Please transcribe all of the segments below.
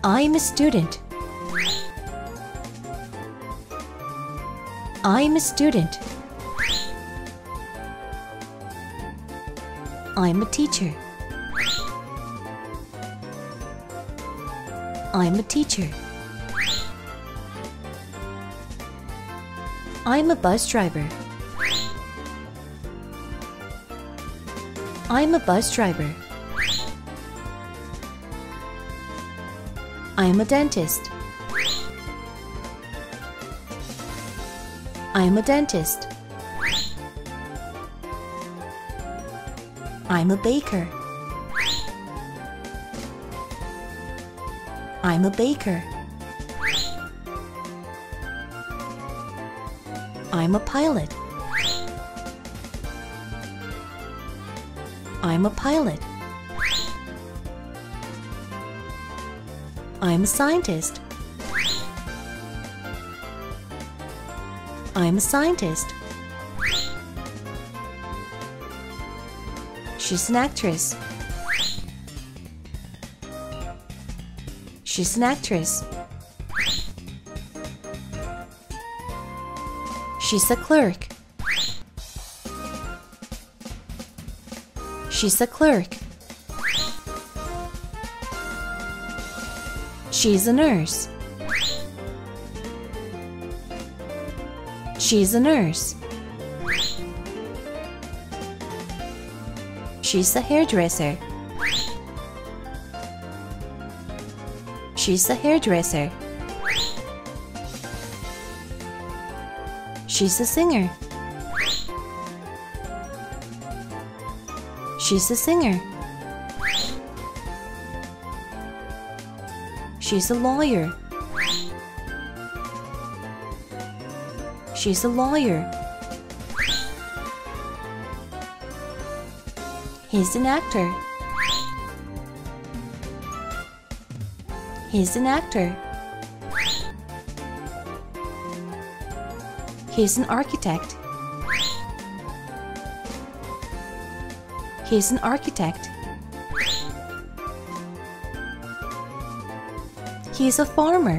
I'm a student. I'm a student. I'm a teacher. I'm a teacher. I'm a bus driver. I'm a bus driver. I'm a dentist. I'm a dentist. I'm a baker. I'm a baker. I'm a pilot. I'm a pilot. I'm a scientist. I'm a scientist. She's an actress. She's an actress. She's a clerk. She's a clerk. She's a nurse. She's a nurse. She's a hairdresser. She's a hairdresser. She's a singer. She's a singer. She's a lawyer. She's a lawyer. He's an actor. He's an actor. He's an architect. He's an architect. He's a farmer.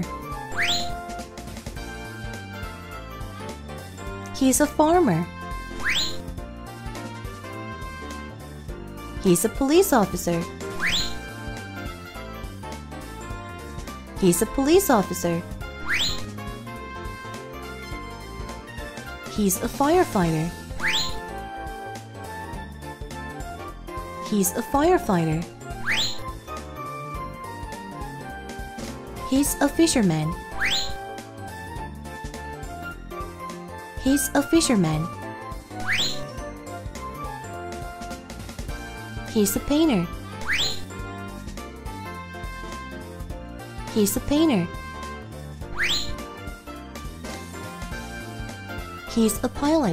He's a farmer. He's a police officer. He's a police officer. He's a firefighter. He's a firefighter. He's a fisherman. He's a fisherman. He's a painter. He's a painter. He's a pilot.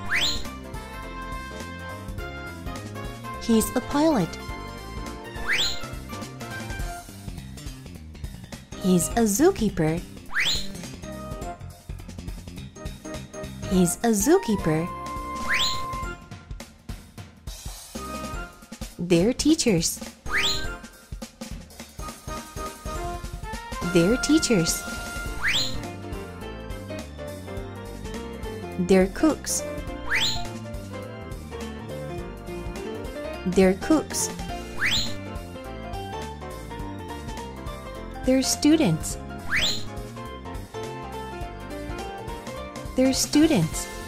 He's a pilot. He's a zookeeper. He's a zookeeper. They're teachers. They're teachers. They're cooks. They're cooks. They're students. They're students.